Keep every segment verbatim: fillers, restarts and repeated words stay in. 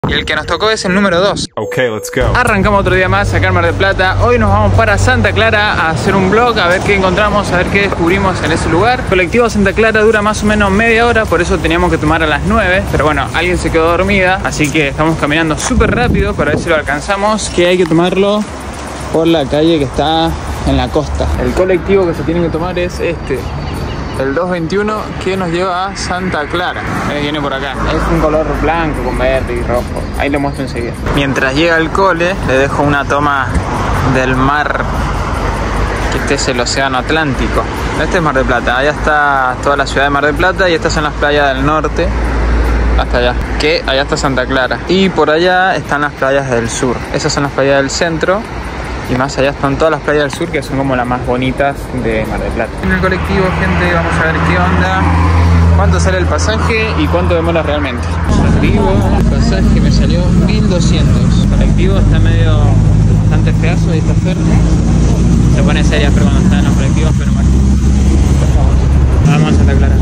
Y el que nos tocó es el número dos. Ok, let's go. Arrancamos otro día más acá en Mar del Plata. Hoy nos vamos para Santa Clara a hacer un vlog, a ver qué encontramos, a ver qué descubrimos en ese lugar. El colectivo Santa Clara dura más o menos media hora, por eso teníamos que tomar a las nueve. Pero bueno, alguien se quedó dormida, así que estamos caminando súper rápido para ver si lo alcanzamos. Que hay que tomarlo por la calle que está en la costa. El colectivo que se tiene que tomar es este, el dos veintiuno, que nos lleva a Santa Clara. Eh, viene por acá. Es un color blanco con verde y rojo. Ahí lo muestro enseguida. Mientras llega el cole, le dejo una toma del mar, que este es el océano Atlántico. Este es Mar del Plata. Allá está toda la ciudad de Mar del Plata y estas son las playas del norte. Hasta allá, que allá está Santa Clara. Y por allá están las playas del sur. Esas son las playas del centro. Y más allá están todas las playas del sur, que son como las más bonitas de Mar del Plata. En el colectivo, gente, vamos a ver qué onda, cuánto sale el pasaje y cuánto demora realmente. Arriba, el pasaje me salió mil doscientos. El colectivo está medio bastante feazo, ahí está Fer. Se pone seria Fer cuando está en los colectivos, pero bueno. Vamos a Santa Clara.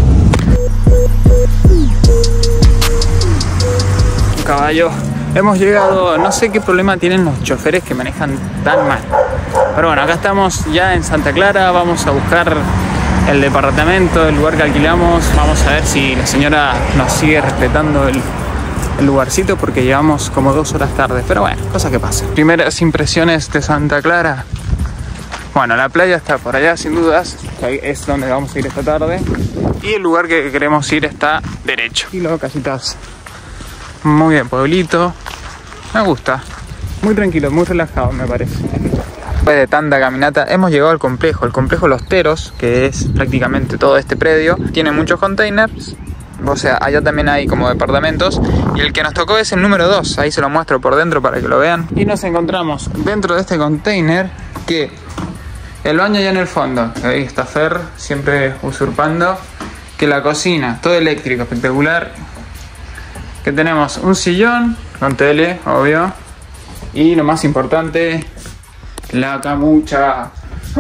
Un caballo. Hemos llegado, no sé qué problema tienen los choferes que manejan tan mal. Pero bueno, acá estamos ya en Santa Clara, vamos a buscar el departamento, el lugar que alquilamos. Vamos a ver si la señora nos sigue respetando el, el lugarcito, porque llevamos como dos horas tarde. Pero bueno, cosas que pasan. Primeras impresiones de Santa Clara. Bueno, la playa está por allá sin dudas, que es donde vamos a ir esta tarde. Y el lugar que queremos ir está derecho. Y luego casitas. Muy bien, pueblito. Me gusta. Muy tranquilo, muy relajado me parece. Después de tanta caminata hemos llegado al complejo. El complejo Los Teros, que es prácticamente todo este predio. Tiene muchos containers. O sea, allá también hay como departamentos. Y el que nos tocó es el número dos. Ahí se lo muestro por dentro para que lo vean. Y nos encontramos dentro de este container que el baño ya en el fondo. Ahí está Fer, siempre usurpando. Que la cocina, todo eléctrico, espectacular. Que tenemos un sillón con tele, obvio. Y lo más importante, la camucha.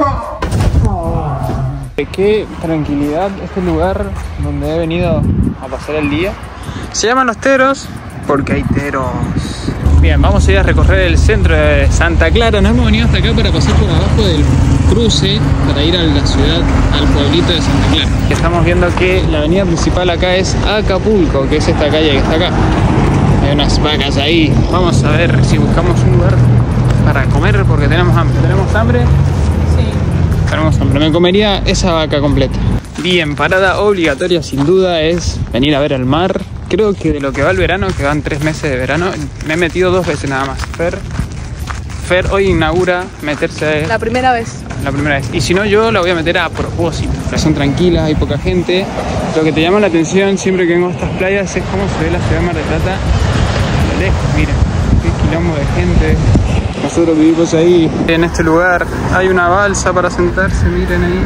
Qué tranquilidad este lugar donde he venido a pasar el día. Se llaman Los Teros porque hay teros. Bien, vamos a ir a recorrer el centro de Santa Clara. Nos hemos venido hasta acá para pasar por abajo del cruce para ir a la ciudad, al pueblito de Santa Clara. Estamos viendo que la avenida principal acá es Acapulco, que es esta calle que está acá. Hay unas vacas ahí. Vamos a ver si buscamos un lugar para comer porque tenemos hambre. ¿Tenemos hambre? Sí. Tenemos hambre. Me comería esa vaca completa. Bien, parada obligatoria sin duda es venir a ver el mar. Creo que de lo que va el verano, que van tres meses de verano, me he metido dos veces nada más. Fer, Fer hoy inaugura meterse... La primera vez. La primera vez. Y si no, yo la voy a meter a propósito. Son tranquilas, hay poca gente. Lo que te llama la atención siempre que vengo a estas playas es cómo se ve la ciudad de Mar del Plata a lo lejos. Miren, qué quilombo de gente. Nosotros vivimos ahí. En este lugar hay una balsa para sentarse, miren ahí.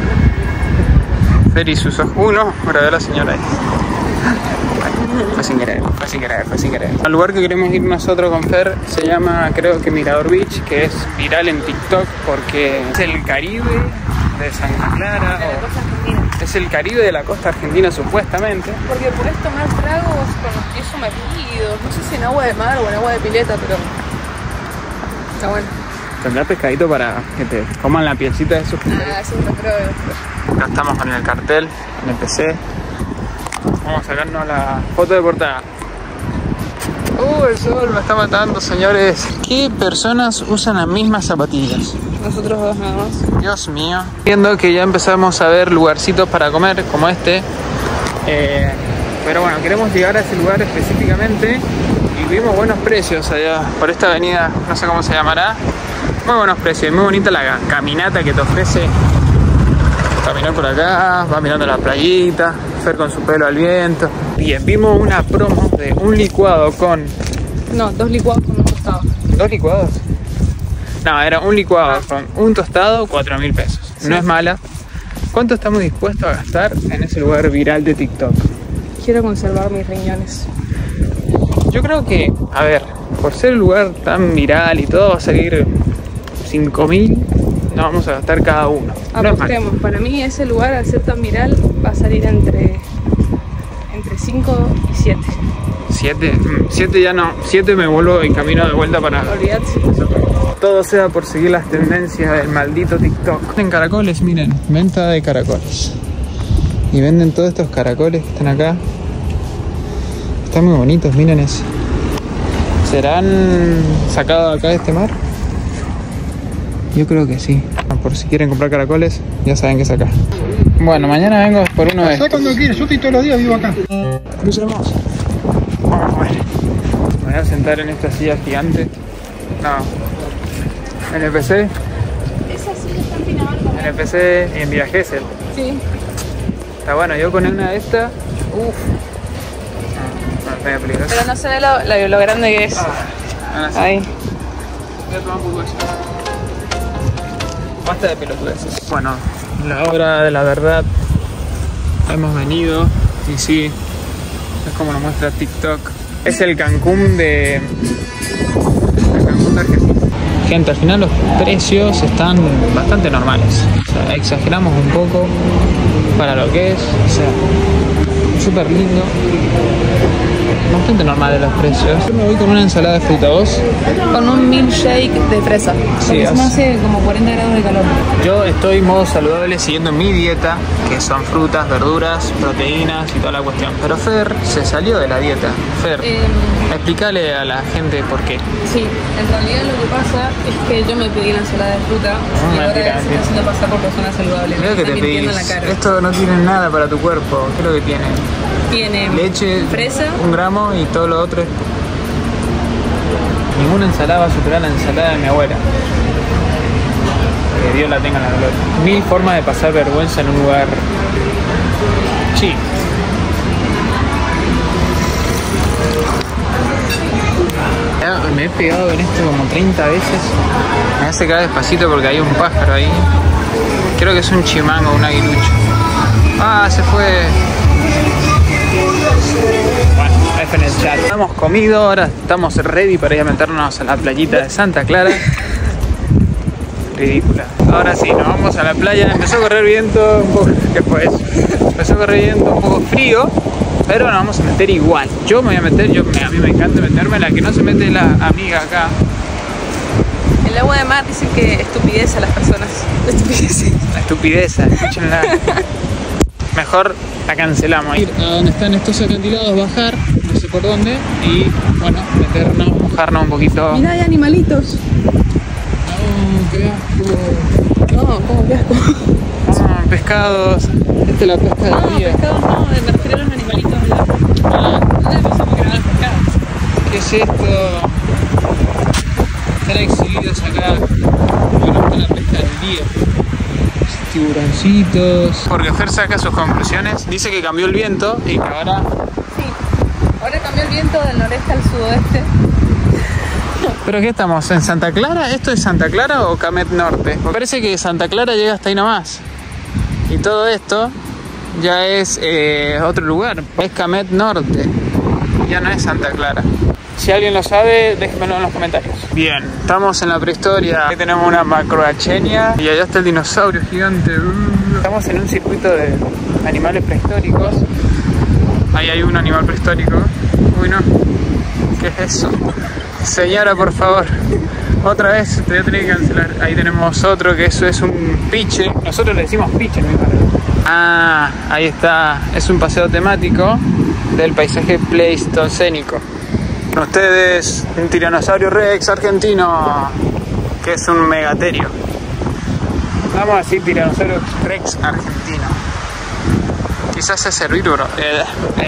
Fer y sus ojos. Uno, para ver a la señora ahí. Fue sin querer, fue sin querer, fue sin querer. El lugar que queremos ir nosotros con Fer se llama, creo que Mirador Beach, que es viral en TikTok porque es el Caribe de Santa Clara. De la costa argentina. Es el Caribe de la costa argentina supuestamente. Porque podés tomar tragos con los pies sumergidos. No sé si en agua de mar o en agua de pileta, pero está bueno. ¿Tendrá pescadito para que te coman la pielcita de esos? Ah, eso no creo. Acá estamos con el cartel, en el P C. Vamos a sacarnos la foto de portada. Uh, el sol me está matando, señores. ¿Qué personas usan las mismas zapatillas? Nosotros dos nada más. Dios mío. Viendo que ya empezamos a ver lugarcitos para comer, como este. Eh, pero bueno, queremos llegar a ese lugar específicamente. Y vimos buenos precios allá, por esta avenida, no sé cómo se llamará. Muy buenos precios, muy bonita la caminata que te ofrece. Caminar por acá, va mirando la playita, Fer con su pelo al viento. Bien, vimos una promo de un licuado con... No, dos licuados con un tostado. ¿Dos licuados? No, era un licuado con un tostado, cuatro mil pesos. Sí. No es mala. ¿Cuánto estamos dispuestos a gastar en ese lugar viral de TikTok? Quiero conservar mis riñones. Yo creo que, a ver, por ser un lugar tan viral y todo, va a salir cinco mil. No vamos a gastar cada uno. Apostemos, no, para mí ese lugar al ser tan viral va a salir entre entre cinco y siete. ¿Siete? Siete ya no. Siete me vuelvo en camino de vuelta para... Olvídate. Todo sea por seguir las tendencias del maldito TikTok. En caracoles, miren. Venta de caracoles. Y venden todos estos caracoles que están acá. Están muy bonitos, miren ese. ¿Serán sacados acá de este mar? Yo creo que sí. Por si quieren comprar caracoles, ya saben que es acá. Bueno, mañana vengo por uno de estos. Cuando quieras, yo estoy todos los días, vivo acá. Crucemos. Vamos a ver. Me voy a sentar en esta silla gigante. No. En el P C. Esa silla está en Pinamar. En el P C y en Villa Gesell. Sí. Está bueno, yo con una de estas. Uff. No, no, es peligroso. Pero no se ve lo, lo, lo grande que es. Ah, sí. Ahí. Voy a tomar un poco de eso. Basta de pelotudeces. Bueno, la hora de la verdad. Hemos venido y sí, es como lo muestra TikTok. Es el Cancún de... El Cancún de Argentina. Gente, al final los precios están bastante normales. O sea, exageramos un poco para lo que es. O sea, súper lindo. Bastante normales los precios. Yo me voy con una ensalada de fruta, ¿vos? Con un milkshake de fresa. Sí, Porque se me hace como cuarenta grados de calor. Yo estoy en modo saludable siguiendo mi dieta, que son frutas, verduras, proteínas y toda la cuestión. Pero Fer se salió de la dieta. Fer, Eh, explícale a la gente por qué. sí, en realidad lo que pasa es que yo me pedí la ensalada de fruta y mentira, ahora se está mentira. haciendo pasar por persona saludable. Mira Me que está te mintiendo en pedís. la cara. Esto no tiene nada para tu cuerpo. ¿Qué es lo que tiene? Tiene Leche, fresa. un gramo y todo lo otro es... Ninguna ensalada va a superar la ensalada de mi abuela. Que Dios la tenga en la gloria. Mil formas de pasar vergüenza en un lugar chic. Ya me he pegado en esto como treinta veces. Me hace caer despacito porque hay un pájaro ahí. Creo que es un chimango, un aguilucho. Ah, se fue. Bueno, F en el chat. Hemos comido, ahora estamos ready para ir a meternos a la playita de Santa Clara. Ridícula. Ahora sí, nos vamos a la playa. Empezó a correr viento un poco. ¿Qué fue eso? Empezó a correr viento un poco frío, pero nos vamos a meter igual. Yo me voy a meter, yo, a mí me encanta meterme. La que no se mete es la amiga acá. El agua de mar dicen que estupidez a las personas. Estupidez. La estupidez, escúchenla. Mejor la cancelamos. Ir a donde están estos acantilados, bajar, no sé por dónde, y bueno, meternos, mojarnos un poquito. Mirá, hay animalitos. No, qué asco. No, ¿cómo que asco? Ah, pescados. Esta es la pesca No, del día. pescados no, me refiero a los animalitos. Ah, No le pensamos que eran los pescados. ¿qué es esto? Están exhibidos acá. Bueno, está la pesca del día. Tiburoncitos. Porque Fer saca sus conclusiones. Dice que cambió el viento y que ahora... Sí, ahora cambió el viento del noreste al sudoeste. ¿Pero qué estamos? ¿En Santa Clara? ¿Esto es Santa Clara o Camet Norte? Me parece que Santa Clara llega hasta ahí nomás. Y todo esto ya es eh, otro lugar. Es Camet Norte. Ya no es Santa Clara. Si alguien lo sabe, déjenmelo en los comentarios. Bien, estamos en la prehistoria. Aquí tenemos una macroachenia y allá está el dinosaurio gigante. Estamos en un circuito de animales prehistóricos. Ahí hay un animal prehistórico. Uy, no. ¿Qué es eso? Señora, por favor. Otra vez, te voy a tener que cancelar. Ahí tenemos otro que eso es un piche. Nosotros le decimos piche en mi barrio. Ah, ahí está. Es un paseo temático del paisaje pleistocénico. Ustedes, un tiranosaurio rex argentino, que es un megaterio. Vamos a decir tiranosaurio rex argentino. Quizás es herbívoro. Eh,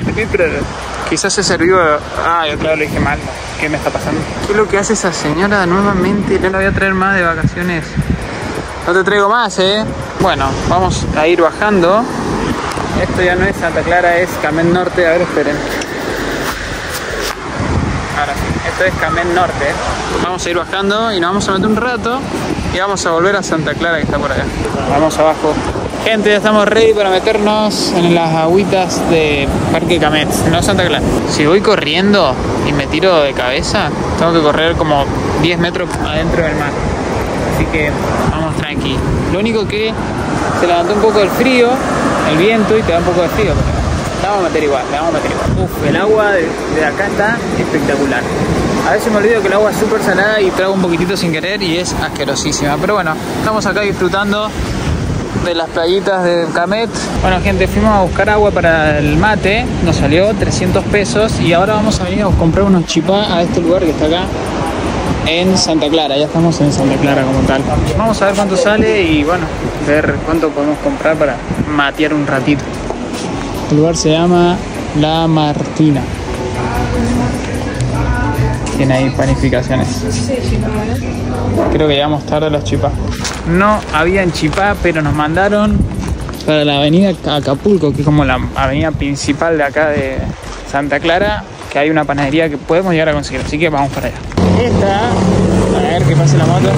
Quizás es herbívoro. Ah, yo claro, lo dije mal. ¿Qué me está pasando? ¿Qué es lo que hace esa señora nuevamente? No la voy a traer más de vacaciones. No te traigo más, ¿eh? Bueno, vamos a ir bajando. Esto ya no es Santa Clara, es Camet Norte. A ver, esperen. Ahora sí, esto es Camet Norte. Vamos a ir bajando y nos vamos a meter un rato y vamos a volver a Santa Clara, que está por allá. Vamos abajo. Gente, ya estamos ready para meternos en las agüitas de Parque Camet, no Santa Clara. Si voy corriendo y me tiro de cabeza, tengo que correr como diez metros adentro del mar. Así que vamos tranqui. Lo único que se levantó un poco el frío, el viento, y te da un poco de frío. La vamos a meter igual, la vamos a meter igual. Uf, el agua de, de acá está espectacular. A veces me olvido que el agua es súper salada y trago un poquitito sin querer y es asquerosísima. Pero bueno, estamos acá disfrutando de las playitas de Camet. Bueno, gente, fuimos a buscar agua para el mate. Nos salió trescientos pesos y ahora vamos a venir a comprar unos chipá a este lugar que está acá en Santa Clara. Ya estamos en Santa Clara como tal. Vamos a ver cuánto sale y bueno, ver cuánto podemos comprar para matear un ratito. El lugar se llama La Martina. Tiene ahí panificaciones. Creo que llegamos tarde a los chipá. No habían chipá, pero nos mandaron para la avenida Acapulco, que es como la avenida principal de acá de Santa Clara, que hay una panadería que podemos llegar a conseguir. Así que vamos para allá. Esta, a ver que pase la moto.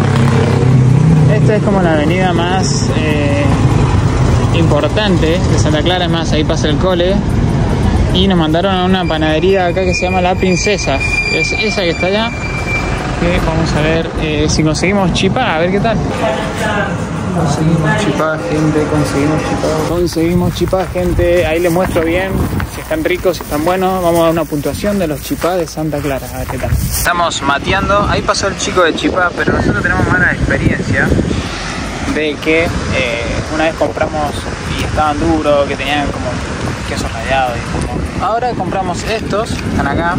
Esta es como la avenida más eh, importante de Santa Clara. Es más, ahí pasa el cole. Y nos mandaron a una panadería acá que se llama La Princesa. Es esa que está allá. Que vamos a ver eh, si conseguimos chipá, a ver qué tal. Conseguimos chipá, gente, conseguimos chipá. Conseguimos chipá, gente. Ahí les muestro bien si están ricos, si están buenos. Vamos a dar una puntuación de los chipá de Santa Clara, a ver qué tal. Estamos mateando. Ahí pasó el chico de chipá, pero nosotros tenemos mala experiencia de que eh, una vez compramos y estaban duros, que tenían como queso rallado y como... Ahora compramos estos, están acá.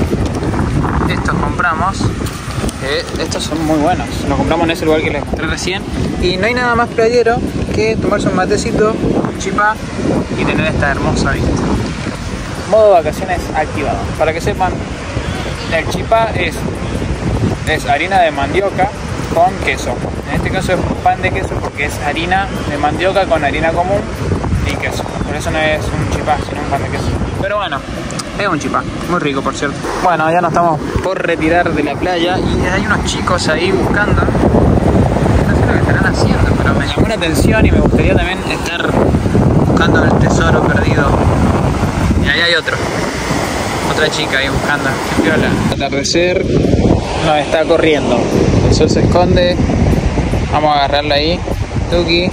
Estos compramos. Eh, estos son muy buenos. Los compramos en ese lugar que les mostré recién. Y no hay nada más playero que tomarse un matecito, un chipá y tener esta hermosa vista. Modo vacaciones activado. Para que sepan, el chipá es, es harina de mandioca con queso. En este caso es pan de queso porque es harina de mandioca con harina común y queso. Por eso no es un chipá, sino un pan de queso. Pero bueno, es un chipá, muy rico por cierto. Bueno, ya nos estamos por retirar de la playa y hay unos chicos ahí buscando. No sé lo que estarán haciendo, pero me llamó la atención y me gustaría también estar buscando el tesoro perdido. Y ahí hay otro. Otra chica ahí buscando. Qué piola. El atardecer nos está corriendo. El sol se esconde. Vamos a agarrarla ahí. Tuki.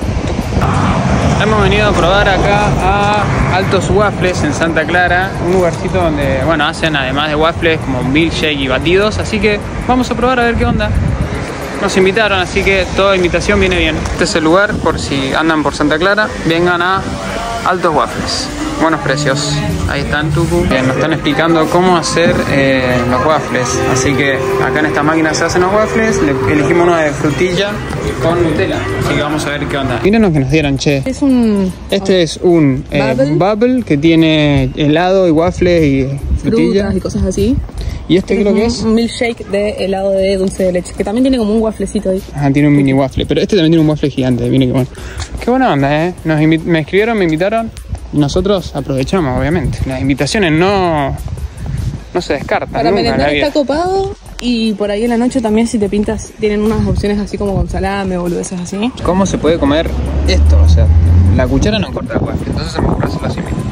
Hemos venido a probar acá a Altos Waffles en Santa Clara, un lugarcito donde, bueno, hacen además de waffles como milkshake y batidos, así que vamos a probar a ver qué onda. Nos invitaron, así que toda invitación viene bien. Este es el lugar, por si andan por Santa Clara, vengan a Altos Waffles. Buenos precios. Ahí están, Tuku. Bien, nos están explicando cómo hacer eh, los waffles. Así que acá en esta máquina se hacen los waffles. Le elegimos uno de frutilla con Nutella. Así que vamos a ver qué onda. Miren lo que nos dieron, che. Es un... Este es un eh, bubble. bubble que tiene helado y waffles y frutilla. Frutas y cosas así. ¿Y este creo que es? Un milkshake de helado de dulce de leche, que también tiene como un wafflecito ahí. Ajá, tiene un mini waffle. Pero este también tiene un waffle gigante. Miren qué bueno. Qué buena onda, eh. Nos me escribieron, me invitaron. Nosotros aprovechamos, obviamente. Las invitaciones no, no se descartan. Para merendar está copado y por ahí en la noche también si te pintas tienen unas opciones así como con salame o boludeces así. ¿Cómo se puede comer esto? O sea, la cuchara no corta el waffle, entonces se me ocurre hacerlo así mismo.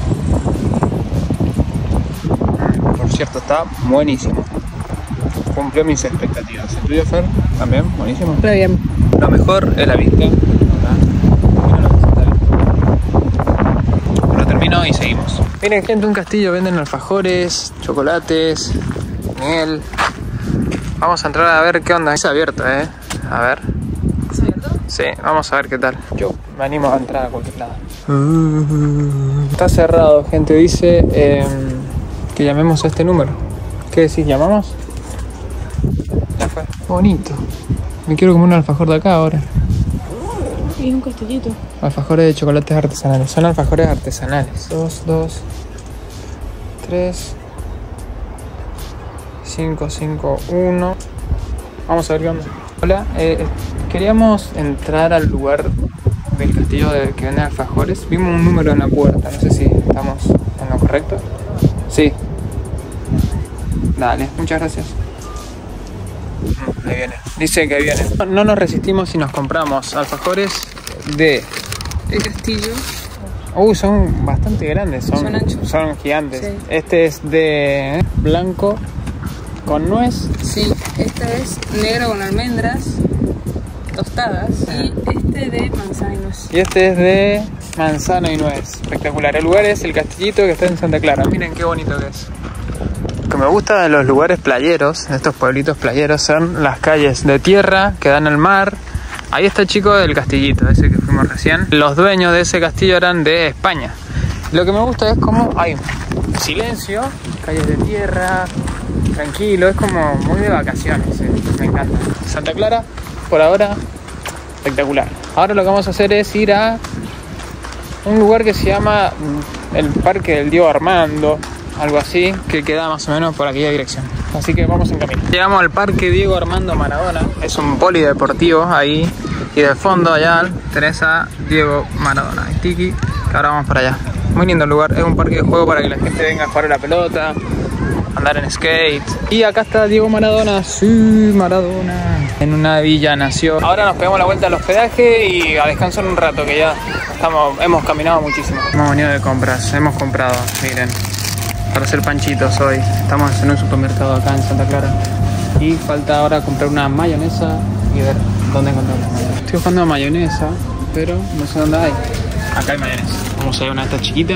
Por cierto, está buenísimo. Cumplió mis expectativas. ¿El tuyo, Fer? También, buenísimo. Pero bien. Lo mejor es la vista. Termino y seguimos. Miren, gente, un castillo, venden alfajores, chocolates, miel. Vamos a entrar a ver qué onda. Es abierto, eh. A ver. ¿Es abierto? Sí, vamos a ver qué tal. Yo me animo a entrar a cualquier lado. Está cerrado, gente. Dice eh, que llamemos a este número. ¿Qué decís? ¿Llamamos? Ya fue. Bonito. Me quiero comer un alfajor de acá ahora. Y un castillito. Alfajores de chocolates artesanales. Son alfajores artesanales. Dos, dos, tres, cinco, cinco, uno. Vamos a ver qué onda. Hola, eh, queríamos entrar al lugar del castillo de, que vende alfajores. Vimos un número en la puerta. No sé si estamos en lo correcto. Sí. Dale, muchas gracias. Ahí viene. Dice que viene. No nos resistimos y nos compramos alfajores de... El castillo. Uy, son bastante grandes. Son, son anchos. Son gigantes. Sí. Este es de blanco con nuez. Sí, esta es negro con almendras. tostadas. Y este de manzana y nuez. Y este es de manzana y nuez. Espectacular. El lugar es el Castillito, que está en Santa Clara. Miren qué bonito que es. Lo que me gusta de los lugares playeros, de estos pueblitos playeros, son las calles de tierra que dan al mar. Ahí está el chico del Castillito, ese que fuimos recién. Los dueños de ese castillo eran de España. Lo que me gusta es como hay silencio, calles de tierra, tranquilo, es como muy de vacaciones, ¿eh? Me encanta. Santa Clara, por ahora, espectacular. Ahora lo que vamos a hacer es ir a un lugar que se llama el Parque del Diego Armando, algo así, que queda más o menos por aquella dirección. Así que vamos en camino. Llegamos al Parque Diego Armando Maradona, es un polideportivo ahí, y de fondo allá tenés a Diego Maradona y Tiki, que ahora vamos para allá. Muy lindo el lugar, es un parque de juego para que la gente venga a jugar a la pelota, andar en skate. Y acá está Diego Maradona, sí, Maradona. En una villa nació. Ahora nos pegamos la vuelta al hospedaje y a descansar un rato, que ya estamos, hemos caminado muchísimo. Hemos venido de compras, hemos comprado, miren, para hacer panchitos hoy. Estamos en un supermercado acá en Santa Clara. Y falta ahora comprar una mayonesa y ver dónde encontramos. Estoy buscando mayonesa, pero no sé dónde hay. Acá hay mayonesa. Vamos a ir a una de estas chiquitas.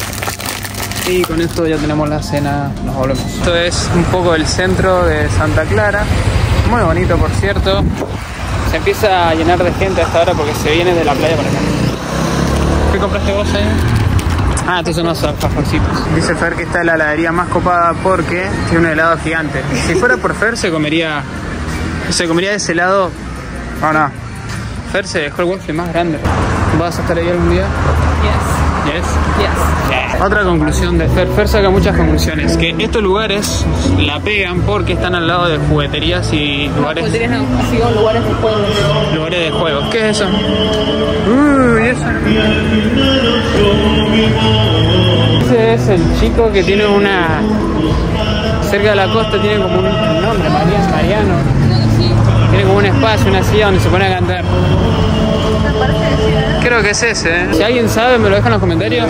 Y con esto ya tenemos la cena, nos volvemos. Esto es un poco el centro de Santa Clara. Muy bonito, por cierto. Se empieza a llenar de gente hasta ahora porque se viene de la playa para acá. ¿Qué compraste vos ahí? Ah, estos son los alfajorcitos. Dice Fer que esta es la heladería más copada porque tiene un helado gigante. Si fuera por Fer se comería... Se comería ese helado... No, no. Fer se dejó el waffle más grande. ¿Vas a estar ahí algún día? Yes. Yes. Yes. Yeah. Otra conclusión de Fer. Fer saca muchas conclusiones. Que estos lugares la pegan porque están al lado de jugueterías y lugares... No, jugueterías no, así como lugares de juegos. Lugares de juegos. ¿Qué es eso? Uy, eso. Ese es el chico que tiene una... Cerca de la costa tiene como un nombre, Mariano. Mariano. Tiene como un espacio, una silla donde se pone a cantar. Creo que es ese, ¿eh? Si alguien sabe, me lo deja en los comentarios.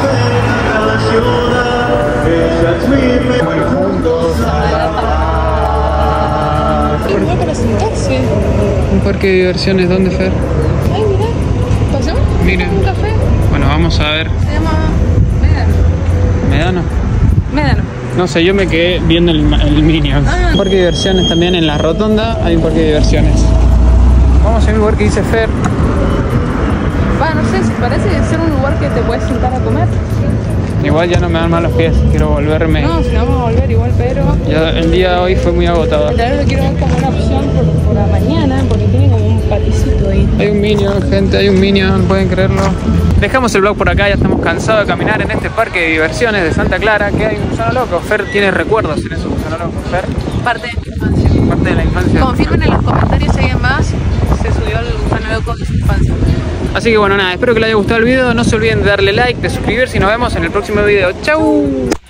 Un parque de diversiones, ¿dónde, Fer? Ay, mira. ¿Pasamos? Mira. Un café. Bueno, vamos a ver. Se llama Médano. ¿Médano? Médano. No sé, yo me quedé viendo el, el Minions. Ah. Un parque de diversiones también en la rotonda, hay un parque de diversiones. Vamos a un lugar que dice Fer. Va, no sé, si parece ser un lugar que te puedes sentar a comer. Igual ya no me dan mal los pies, quiero volverme. No, si no vamos a volver igual, pero... Ya el día de hoy fue muy agotador. Tal vez lo quiero ver como una opción por, por la mañana, porque tiene como un paticito ahí. Hay un Minion, gente, hay un Minion, pueden creerlo. Dejamos el vlog por acá, ya estamos cansados de caminar en este parque de diversiones de Santa Clara, que hay un gusano loco. Fer tiene recuerdos en ese gusano loco. Fer, Parte de mi infancia. parte de la infancia. Confirmen en los comentarios si alguien más se subió al gusano loco de su infancia. Así que bueno, nada, espero que les haya gustado el video. No se olviden de darle like, de suscribirse y nos vemos en el próximo video. ¡Chau!